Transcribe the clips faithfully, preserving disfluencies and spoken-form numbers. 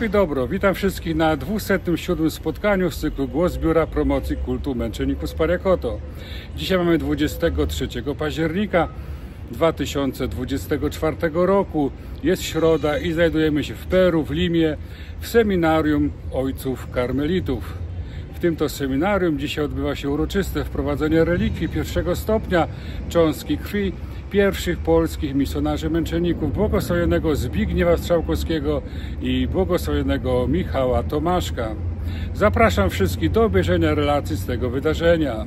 Happy Dobro, witam wszystkich na dwusetnym siódmym spotkaniu z cyklu Głos Biura Promocji Kultu Męczenników z Pariakoto. Dzisiaj mamy dwudziestego trzeciego października dwa tysiące dwudziestego czwartego roku. Jest środa i znajdujemy się w Peru, w Limie, w seminarium ojców karmelitów. W tym to seminarium dzisiaj odbywa się uroczyste wprowadzenie relikwii pierwszego stopnia cząstki krwi pierwszych polskich misjonarzy męczenników, błogosławionego Zbigniewa Strzałkowskiego i błogosławionego Michała Tomaszka. Zapraszam wszystkich do obejrzenia relacji z tego wydarzenia.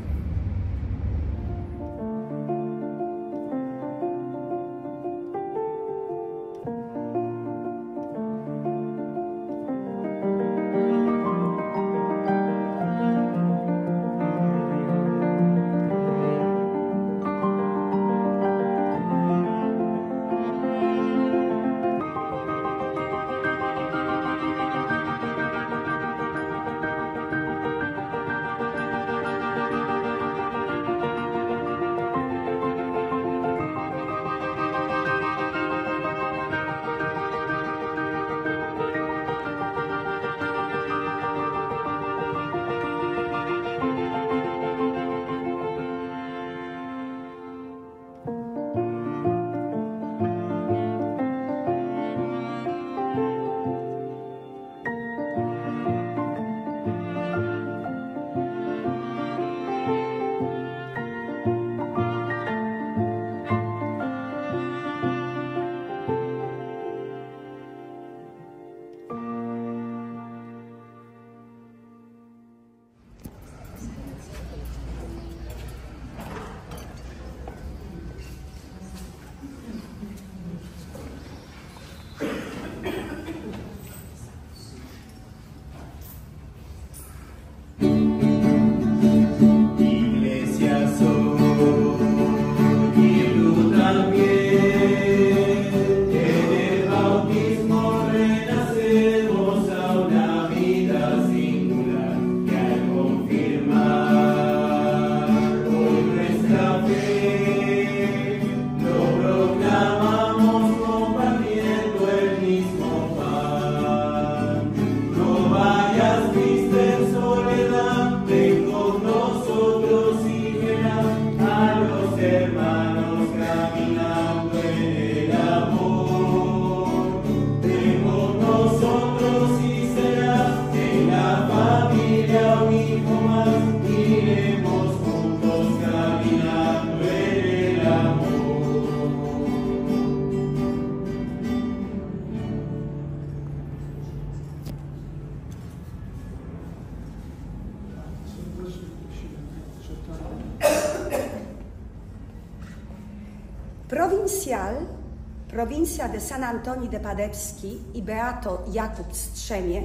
Provincial, provincia de San Antonio de Padevski y Beato Jakub Strzemie,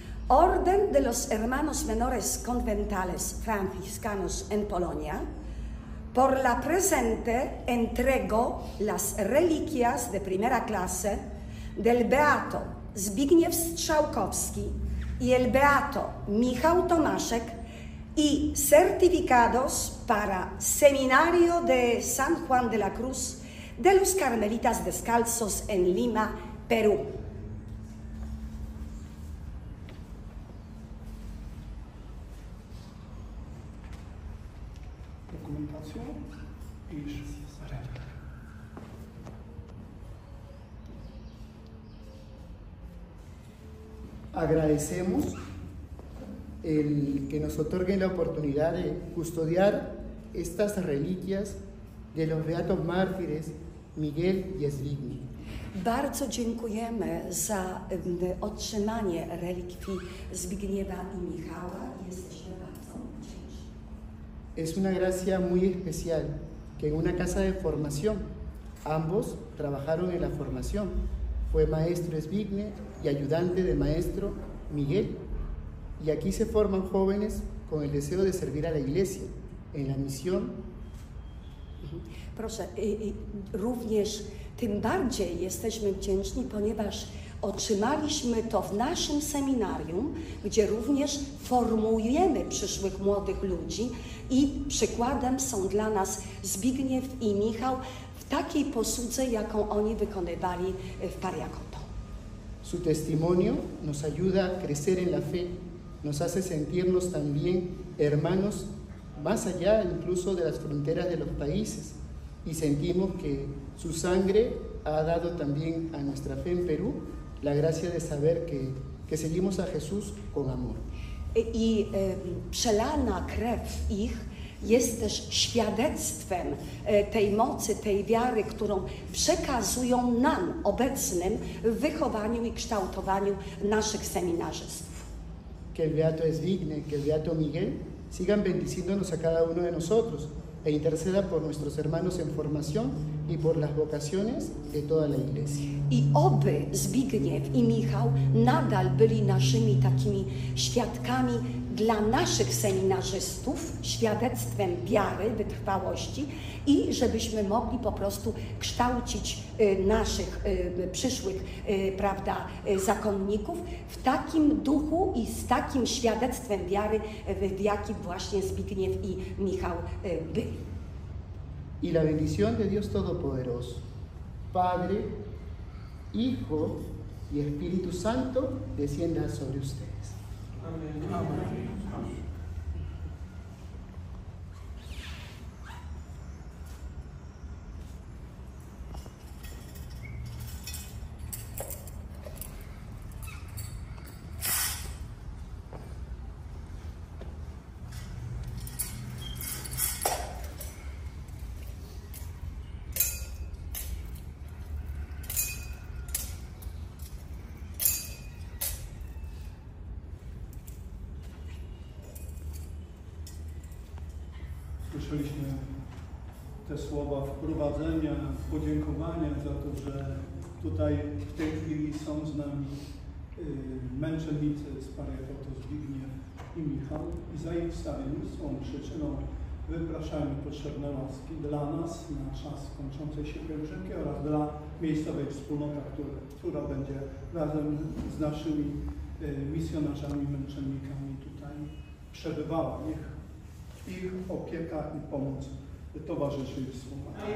Orden de los Hermanos Menores Conventales Franciscanos en Polonia, por la presente entrego las reliquias de primera clase del Beato Zbigniew Strzałkowski y el Beato Michał Tomaszek y certificados para Seminario de San Juan de la Cruz de los Carmelitas Descalzos en Lima, Perú. Documentación y agradecemos el que nos otorguen la oportunidad de custodiar estas reliquias de los beatos mártires Miguel i Zbigniew. Bardzo dziękujemy za um, otrzymanie relikwii Zbigniewa i Michała. Jesteśmy bardzo wdzięczni. Es una gracia muy especial que en una casa de formación ambos trabajaron en la formación. Fue maestro Zbigniew y ayudante de maestro Miguel. Y aquí se forman jóvenes con el deseo de servir a la iglesia en la misión. Proszę, i, i również tym bardziej jesteśmy wdzięczni, ponieważ otrzymaliśmy to w naszym seminarium, gdzie również formujemy przyszłych młodych ludzi i przykładem są dla nas Zbigniew i Michał w takiej posłudze, jaką oni wykonywali w Pariakoto. Su testimonio nos ayuda a crecer en la fe, nos hace sentirnos también hermanos más allá incluso de las fronteras de los países, y sentimos que su sangre ha dado también a nuestra fe en Perú la gracia de saber que, que seguimos a Jesús con amor. I e, przelana krew ich jest też świadectwem e, tej mocy, tej wiary, którą przekazują nam, obecnym, w wychowaniu i kształtowaniu naszych seminarzystów. Que el Beato Esvigne, que el Beato Miguel sigan bendiciéndonos a cada uno de nosotros e interceda por nuestros hermanos en formación y por las vocaciones de toda la Iglesia. I oby Zbigniew i Michał nadal byli naszymi takimi świadkami dla naszych seminarzystów, świadectwem wiary, wytrwałości, i żebyśmy mogli po prostu kształcić y, naszych y, przyszłych y, prawda, y, zakonników w takim duchu i z takim świadectwem wiary, w, w jakim właśnie Zbigniew i Michał y, byli. Y la bendición de Dios Todopoderoso, Padre, Hijo y Espíritu Santo descienda sobre ustedes. Amén. Amén. Słyszeliśmy te słowa wprowadzenia, podziękowania za to, że tutaj w tej chwili są z nami y, męczennicy z Pariakoto Zbigniew i Michał, i za ich wstawiennictwą, przyczyną wypraszamy potrzebne łaski dla nas na czas kończącej się pielgrzymki oraz dla miejscowej wspólnoty, która, która będzie razem z naszymi y, misjonarzami, męczennikami tutaj przebywała. Niech ich opieka i pomoc towarzyszy ich wspólnocie.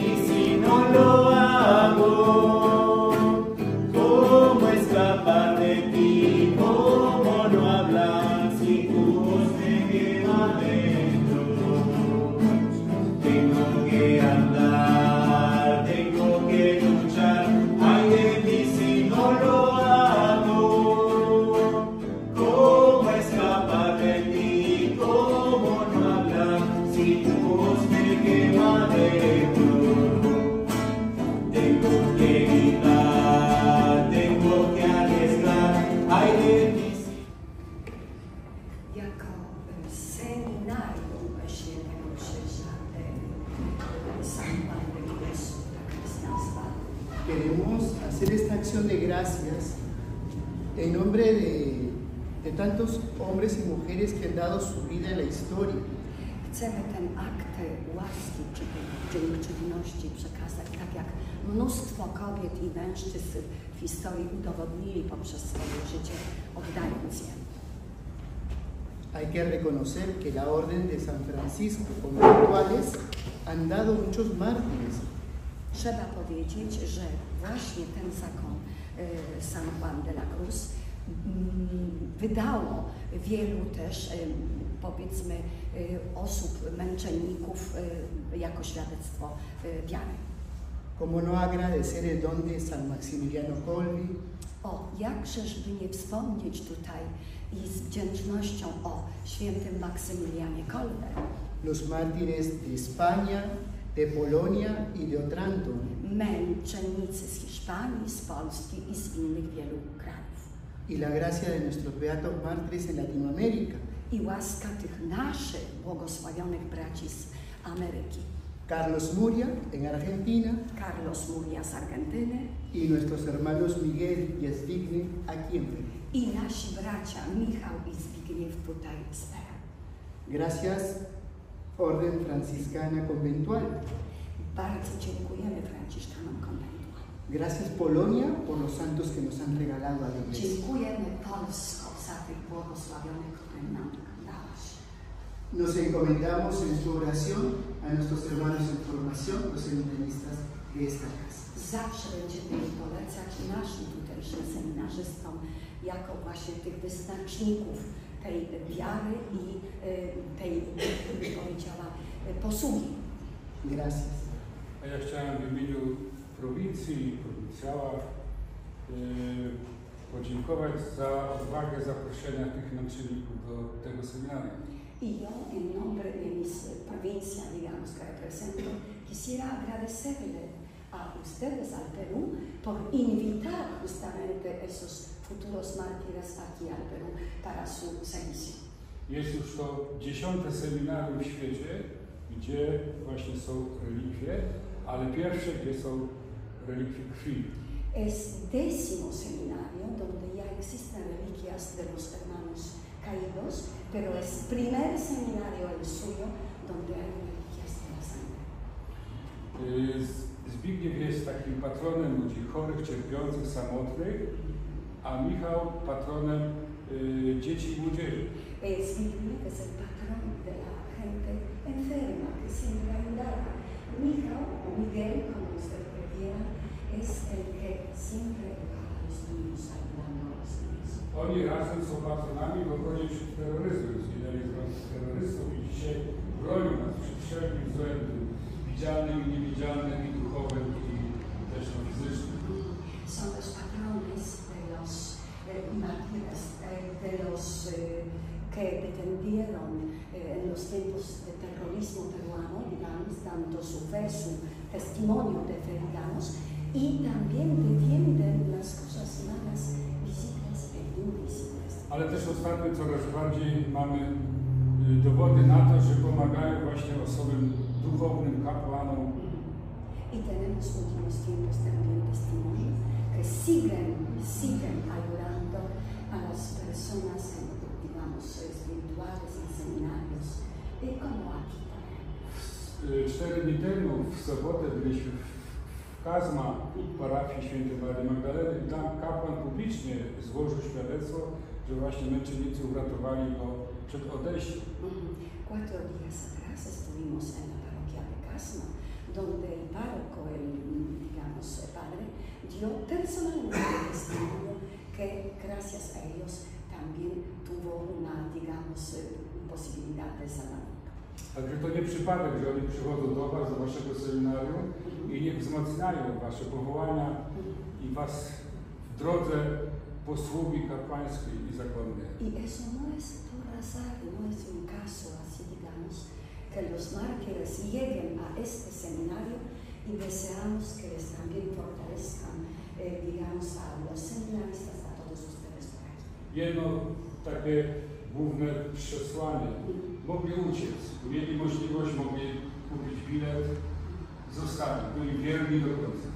Queremos hacer esta acción de gracias en nombre de, de tantos hombres y mujeres que han dado su vida en la historia. Chcemy ten akt łaski czy dziękczynności przekazać, tak jak mnóstwo kobiet i mężczyzn w historii udowodnili poprzez swoje życie, oddając je. Hay que reconocer que la Orden de San Francisco conventuales han dado muchos mártires. Trzeba powiedzieć, że właśnie ten zakon y, San Juan de la Cruz y, wydało wielu też, y, powiedzmy, y, osób, męczenników y, jako świadectwo y, wiary. Como no agradecer el don de San Maximiliano Kolbe. O, jakżeż by nie wspomnieć tutaj i z wdzięcznością o świętym Maksymilianie Kolbe. Los mártires de España, de Polonia y de Otranto. Męczennicy z Hiszpanii, z Polski i z innych wielu krajów. Y la gracia de nuestros beatos mártires en Latinoamérica. I łaska tych naszych błogosławionych braci z Ameryki. Carlos Muria en Argentina. Carlos Muria z Argentyny. Y nuestros hermanos Miguel y Zbigniew aquí en Perú. I nasi bracia Michał i Zbigniew tutaj z Peru. Gracias, Orden Franciscana Conventual. Bardzo dziękujemy Franciszkanom konwentu. Gracias, Polonia, por los santos que nos han regalado a la Iglesia. Dziękujemy Polsko za tych błogosławionych, które nam dałaś. Nos encomendamos en su oración a nuestros hermanos en formación, los seminaristas de esta casa. Zawsze będziemy polecać naszym tutejszym seminarzystom jako właśnie tych wyznaczników tej wiary i tej, bym powiedziała, posługi. Gracias. A ja chciałem w imieniu prowincji, prowincjała yy, podziękować za odwagę zaproszenia tych męczenników do tego seminarium. Y yo, en nombre de mis provincias, digamos, que represento, quisiera agradecerle a ustedes, al Perú, por invitar justamente esos futuros mártires aquí al Perú para su servicio. Jest już to dziesiąte seminarium w świecie, gdzie właśnie są relikwie, ale pierwsze, gdzie są relikwie krwi. Es décimo seminario donde ya existen reliquias de los hermanos caídos, pero es primer seminario el suyo donde hay reliquias de la sangre. Zbigniew jest takim patronem ludzi chorych, cierpiących, samotnych, a Michał patronem y, dzieci i młodzieży. Zbigniew es el patrón de la gente enferma que siempre ayudará. Michał, o Miguel, como usted prefiera, es el que siempre educa a los niños, ayudando a los niños. Oni razem są patronami w obronie przed terroryzmem, zginęli z rąk terrorystów i dzisiaj bronią nas przed wszelkim złem, widzialnym i niewidzialnym, i duchowym, i też no, fizycznym. Son los patrones de los eh, mártires, eh, de los eh, que defendieron eh, en los tiempos de terrorismo peruano, digamos, dando su fe, su testimonio de fe, digamos, y también defienden las cosas malas, visibles e invisibles. Ale też ostatnio coraz bardziej mamy y, dowody na to, że pomagają właśnie osobom duchownym, kapłanom. Y tenemos últimos tiempos también testimonio que siguen, siguen ayudando a las personas, digamos, espirituales en seminarios, y como aquí también. Cztery dni temu, w sobotę, byliśmy w Kazma, parafii świętej Marii Magdaleny, i tam kapłan publicznie złożył świadectwo, że właśnie męczennicy uratowali go przed odejściem. Cuatro días atrás estuvimos en la parroquia de Casma, donde el párroco, el, digamos, el padre, dio personalmente testimonio que gracias a ellos también tuvo una, digamos, posibilidad de salvamento. Także to nie przypadek, że oni przychodzą do Was, do Waszego seminarium i niech wzmacniają Wasze powołania i Was w drodze posługi kapłańskiej i zakonnej. Y eso no es por azar, no es un caso así, digamos, que los mártires lleguen a este seminario y deseamos que les también fortalezcan, eh, digamos, a los seminaristas, a todos ustedes por aquí. Jedno takie główne przesłanie. Mogli uciec, mieli możliwość, mogli kupić bilet, zostali, byli wierni do końca.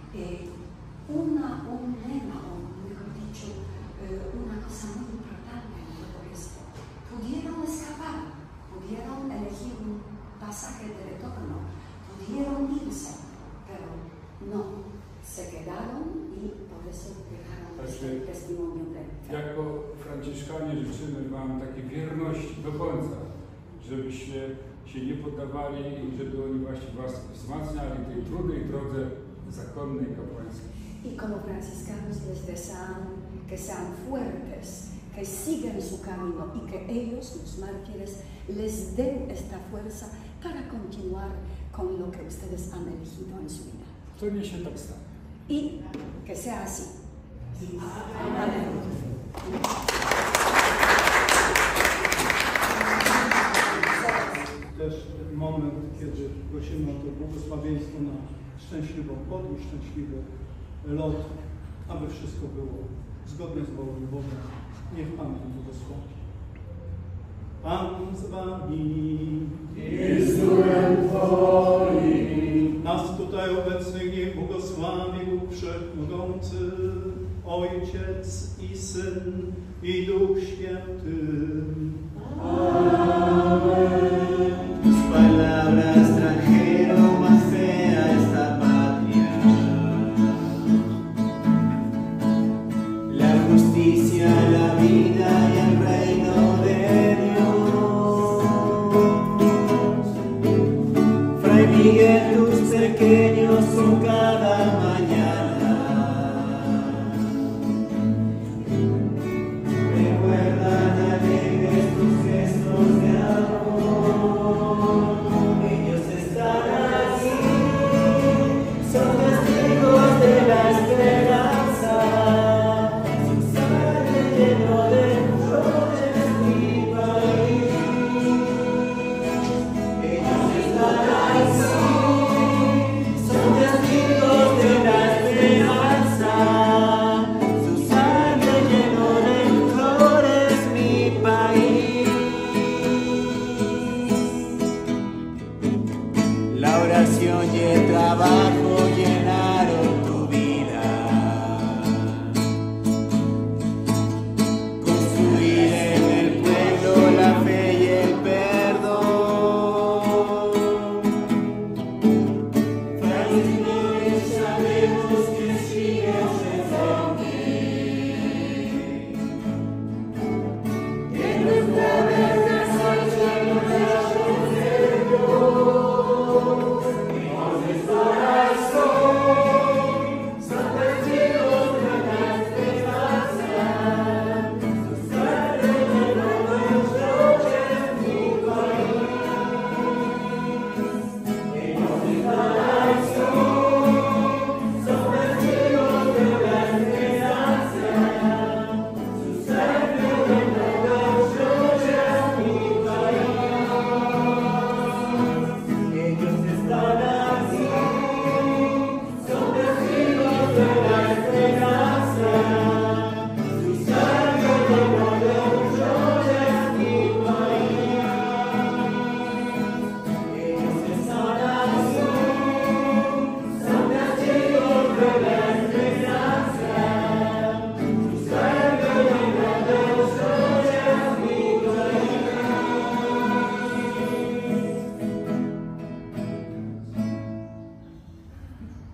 Eh, una, un lema, o mejor dicho, eh, una cosa muy importante en todo esto. Pudieron escapar, pudieron elegir un pasaje de retorno, pudieron irse, pero no, se quedaron y por eso dejaron este testimonio de fe. Jako franciszkanie życzymy Wam takiej wierności do końca, żebyście się nie poddawali i żeby oni właśnie Was wzmacniali w tej trudnej drodze zakonnej, kapłańskiej. Y como franciscanos les desean que sean fuertes, que sigan su camino y que ellos, los mártires, les den esta fuerza para continuar con lo que ustedes han elegido en su vida. To niech się tak stanie. Y que sea así. Amén. Też moment, kiedy prosimy o to błogosławieństwo na szczęśliwą podróż, szczęśliwy lot, aby wszystko było zgodnie z wolą Boga. Niech Pan nam błogosławi. Pan z Wami i z duchem Twoim. Nas tutaj obecnych niech błogosławi Bóg Wszechmogący, Ojciec i Syn i Duch Święty. Amen. Tus palabras trajeron más fe a esta patria. La justicia, la vida y el reino de Dios. Fray Miguel, tus pequeños son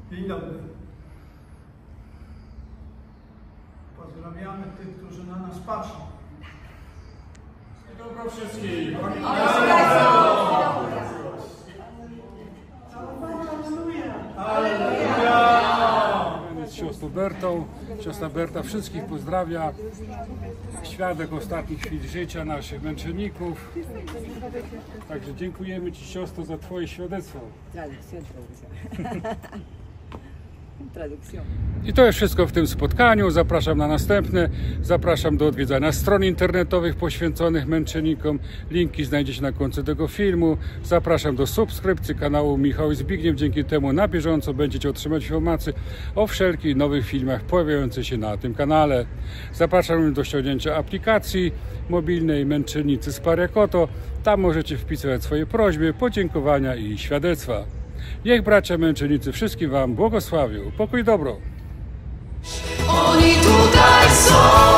Dzień dobry. Pozdrawiamy tych, którzy na nas patrzą. Dobro wszystkim! Z siostrą Bertą. Siostra Berta wszystkich pozdrawia. Świadek ostatnich chwil życia naszych męczenników. Także dziękujemy Ci, siostro, za Twoje świadectwo. Traducción, traducción. Traducción. I to jest wszystko w tym spotkaniu. Zapraszam na następne. Zapraszam do odwiedzania stron internetowych poświęconych męczennikom. Linki znajdziecie na końcu tego filmu. Zapraszam do subskrypcji kanału Michał i Zbigniew. Dzięki temu na bieżąco będziecie otrzymać informacje o wszelkich nowych filmach pojawiających się na tym kanale. Zapraszam do ściągnięcia aplikacji mobilnej Męczennicy z Pariakoto. Tam możecie wpisywać swoje prośby, podziękowania i świadectwa. Niech bracia męczennicy wszystkim Wam błogosławią. Pokój i dobro. Oni tutaj są.